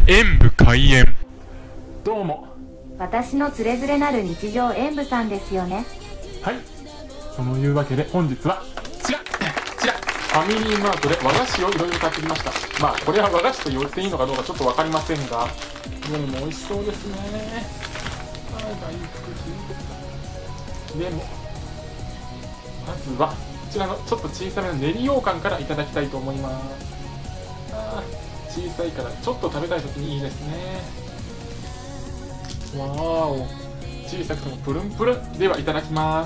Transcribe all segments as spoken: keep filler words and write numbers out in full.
演武開演。どうも。 私のつれづれなる日常演武さんですよね。 はい。そのいうわけで本日はこちらこちらファミリーマートで和菓子をいろいろ買ってきました。まあこれは和菓子と言っていいのかどうかちょっと分かりませんが、どれも美味しそうですね。あー大福でもまずはこちらのちょっと小さめの練り羊羹からいただきたいと思います。あー小さいからちょっと食べたい時にいいですね。わーお、小さくてもプルンプルン。ではいただきます。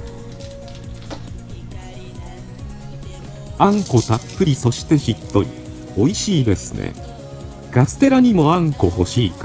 あんこたっぷり、そしてしっとり、美味しいですね。カステラにもあんこ欲しいから。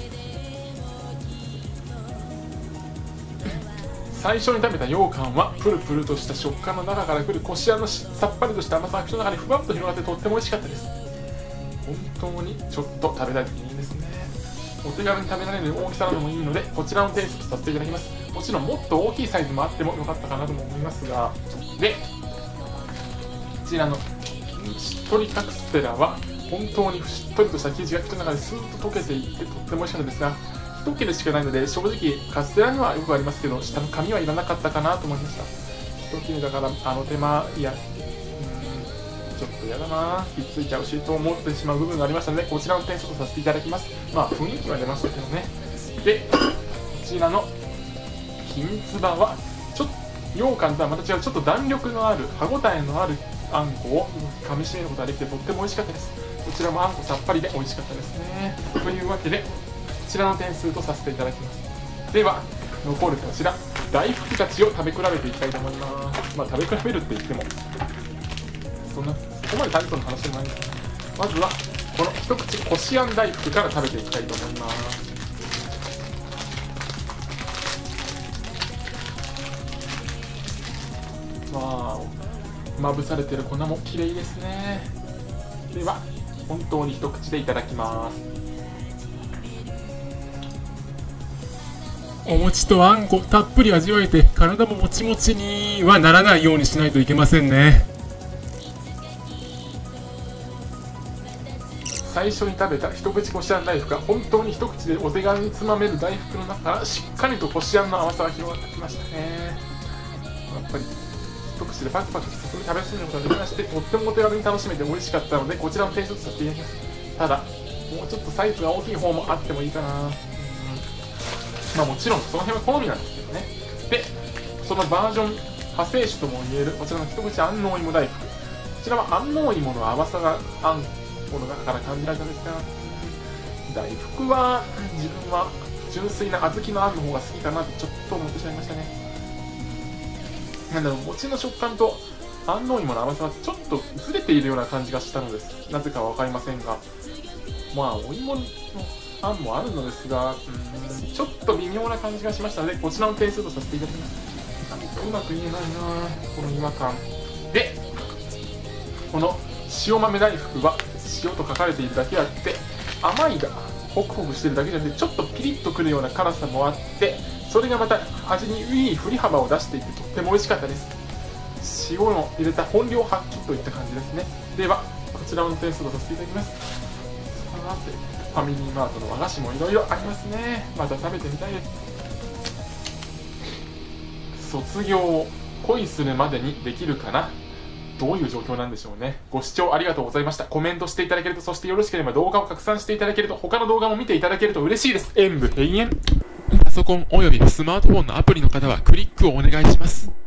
最初に食べた羊羹はプルプルとした食感の中からくるこしあんのさっぱりとした甘さが口の中にふわっと広がってとっても美味しかったです。本当にちょっと食べたい時にいいですね。お手軽に食べられる大きさなどもいいので、こちらのテイストさせていただきます。もちろんもっと大きいサイズもあってもよかったかなとも思いますが、でこちらのしっとりカステラは本当にしっとりとした生地が口の中でスーッと溶けていってとっても美味しかったですが、一切れしかないので正直カステラにはよくありますけど下の紙はいらなかったかなと思いました。一切れだからあの手間いやちょっと嫌だな、ひっついちゃうしと思ってしまう部分がありましたので、こちらの点数とさせていただきます。まあ雰囲気は出ましたけどね。でこちらのきんつばはちょっと羊羹とはまた違うちょっと弾力のある歯ごたえのあるあんこを噛みしめることができてとっても美味しかったです。こちらもあんこさっぱりで美味しかったですね。というわけでこちらの点数とさせていただきます。では残るこちら大福たちを食べ比べていきたいと思います。まあ食べ比べるって言ってもそんなそこまで大層の話でもないんですけど、まずはこの一口こしあん大福から食べていきたいと思います。わーお、まぶされてる粉も綺麗ですね。では本当に一口でいただきます。お餅とあんこたっぷり味わえて体ももちもちにはならないようにしないといけませんね。最初に食べた一口こしあん大福が本当に一口でお手軽につまめる大福の中からしっかりとこしあんの甘さが広がってきましたね。やっぱり一口でパクパク進み食べ進めることができまして、とってもお手軽に楽しめて美味しかったのでこちらの点数とさせていただきます。ただもうちょっとサイズが大きい方もあってもいいかな。まあもちろんその辺は好みなんですけどね。でそのバージョン派生種ともいえるこちらの一口安納芋大福、こちらは安納芋の甘さがあんこの中から感じられたんですが、大福は自分は純粋な小豆のあんの方が好きかなってちょっと思ってしまいましたね。なんだろう、餅の食感と安納芋の甘さがちょっとずれているような感じがしたのです。なぜかは分かりませんが、まあお芋のあんもあるのですが、うんちょっと微妙な感じがしましたのでこちらの点数とさせていただきます。なんかうまく言えないなこの違和感で、この塩豆大福は塩と書かれているだけあって甘いがホクホクしてるだけじゃなくてちょっとピリッとくるような辛さもあって、それがまた味にいい振り幅を出していてとっても美味しかったです。塩の入れた本領発揮といった感じですね。ではこちらの点数とさせていただきます。さてファミリーマートの和菓子もいろいろありますね。また食べてみたいです。卒業を恋するまでにできるかな、どういう状況なんでしょうね。ご視聴ありがとうございました。コメントしていただけると、そしてよろしければ動画を拡散していただけると、他の動画も見ていただけると嬉しいです。演武閉園。パソコンおよびスマートフォンのアプリの方はクリックをお願いします。